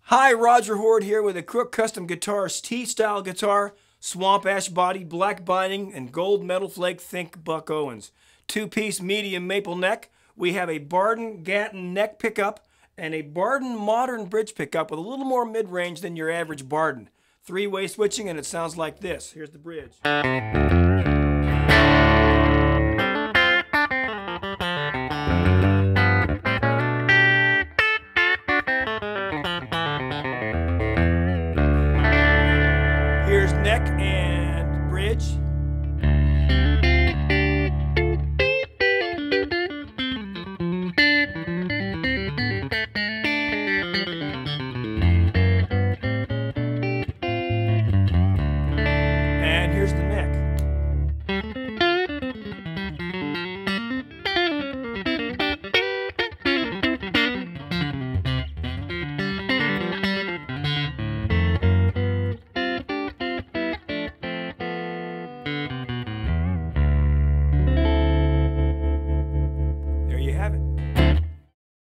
Hi, Roger Hoard here with a Crook Custom Guitars T-style guitar, swamp ash body, black binding, and gold metal flake. Think Buck Owens. Two-piece medium maple neck. We have a Barden Gatton neck pickup and a Barden modern bridge pickup with a little more mid-range than your average Barden. Three-way switching, and it sounds like this. Here's the bridge. Here's neck and bridge.